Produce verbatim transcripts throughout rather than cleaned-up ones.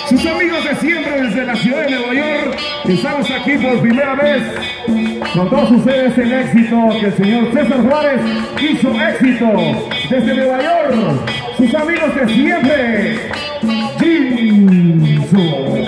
Sus amigos de siempre desde la ciudad de Nueva York. Estamos aquí por primera vez con todos ustedes el éxito que el señor César Juárez hizo éxito desde Nueva York. Sus amigos de siempre, Jinzo.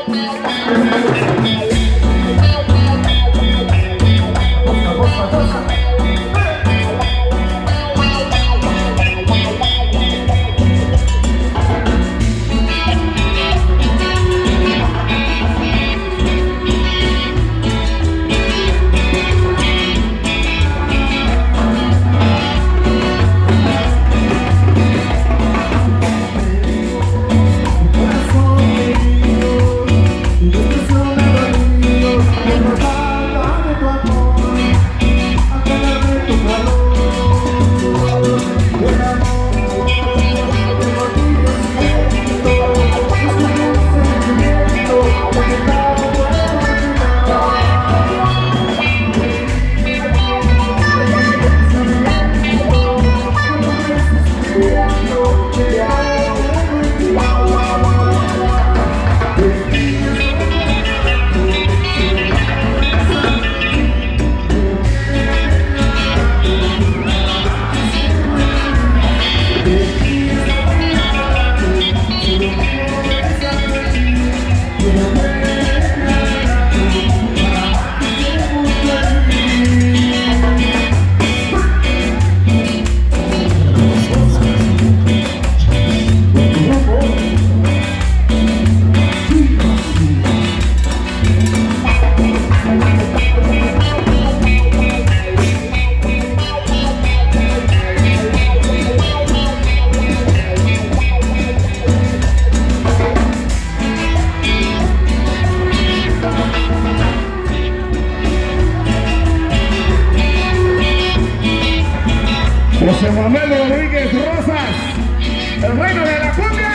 José Manuel Rodríguez Rosas, el reino de la cumbia.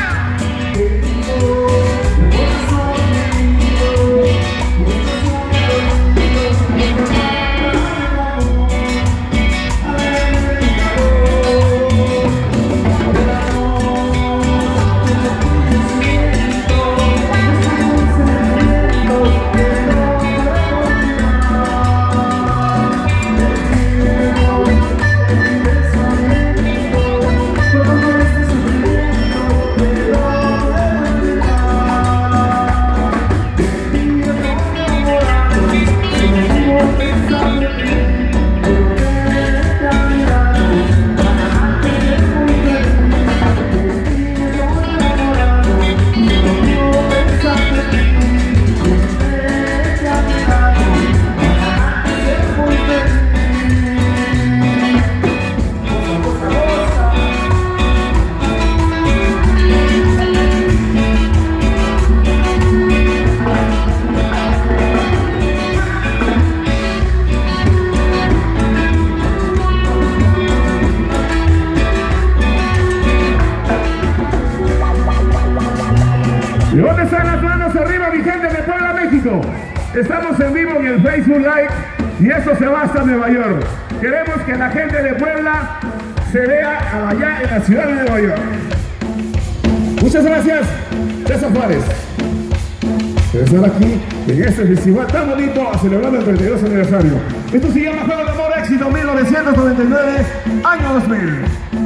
¿Y dónde están las manos arriba, mi gente de Puebla, México? Estamos en vivo en el Facebook Live y esto se va hasta Nueva York. Queremos que la gente de Puebla se vea allá en la ciudad de Nueva York. Muchas gracias, César Juárez, por estar aquí en este festival tan bonito, celebrando el treinta y dos aniversario. Esto se llama Juego de Amor Éxito mil novecientos noventa y nueve, año dos mil.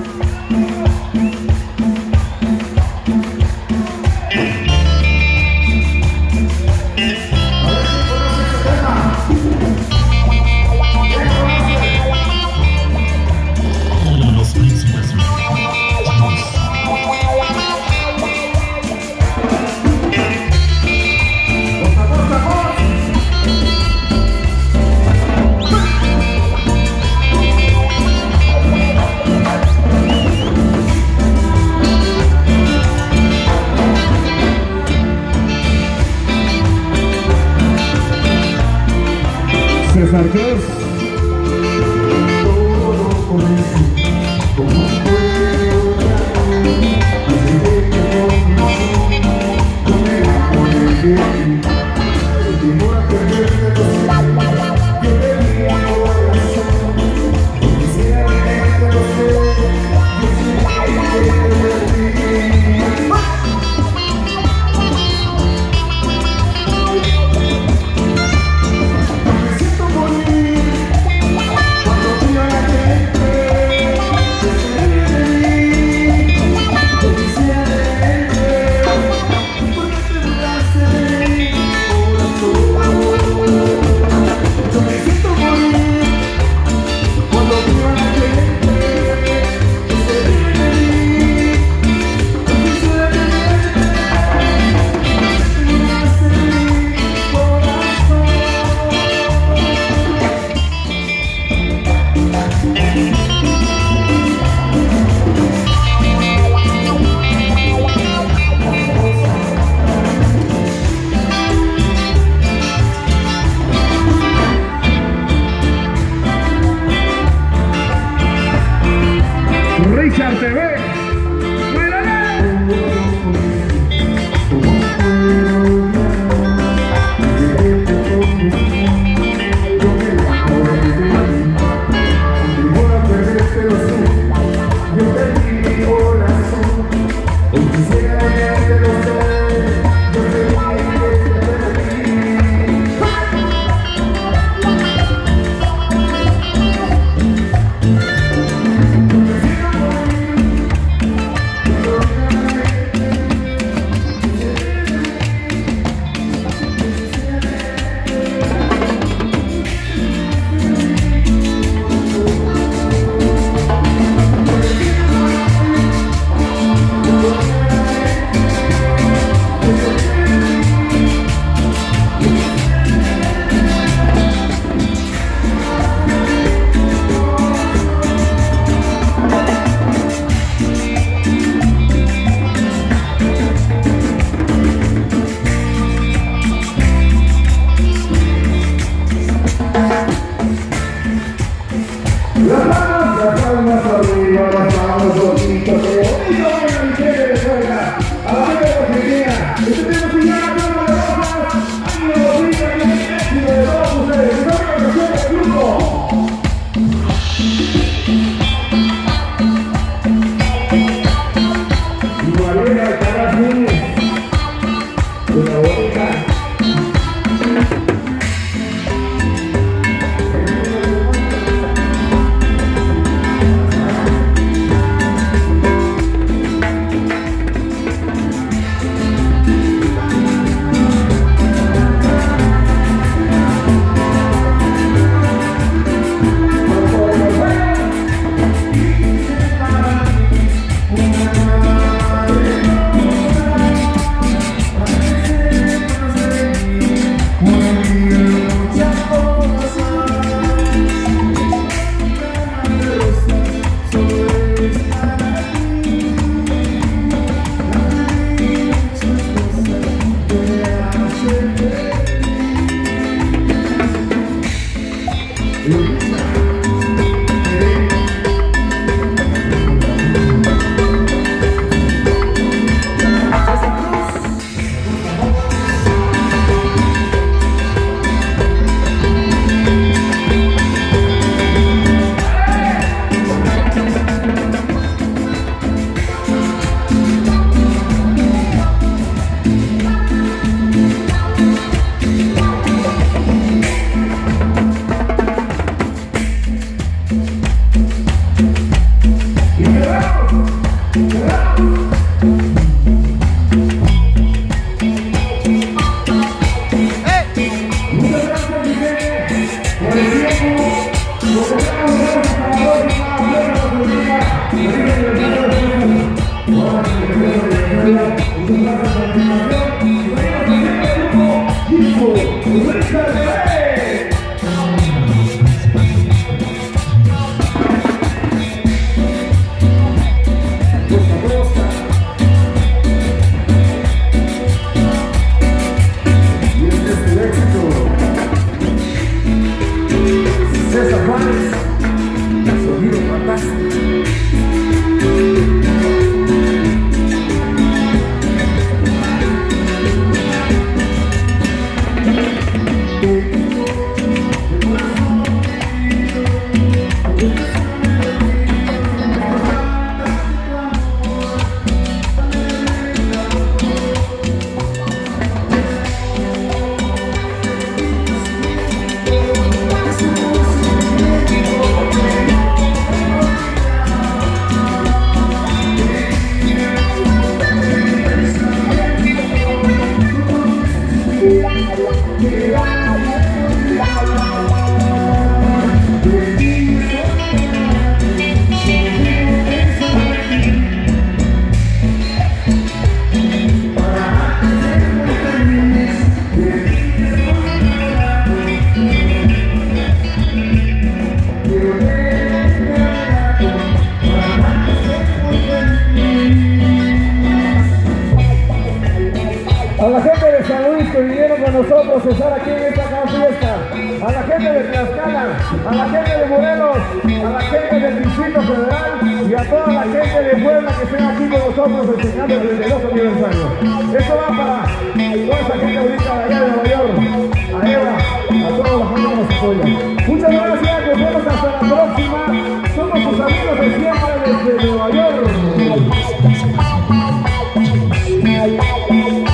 César Cruz. Todo comenzó como un juego de amor, desde que conocí, con el amor de ti, el temor a perderte tu ser, yo te di mi corazón, porque quisiera que te lo sé, yo sé que te perdí. A la gente de San Luis que vinieron con nosotros a estar aquí en esta gran fiesta, a la gente de Tlaxcala, a la gente de Morelos, a la gente del Distrito Federal y a toda la gente de Puebla que estén aquí con nosotros festejando el treinta y dos aniversario. Esto va para toda esa gente ahorita de allá de Nueva York, a Eva, a toda la gente que nos apoya. Muchas gracias, nos vemos hasta la próxima. Somos sus amigos de siempre desde Nueva York.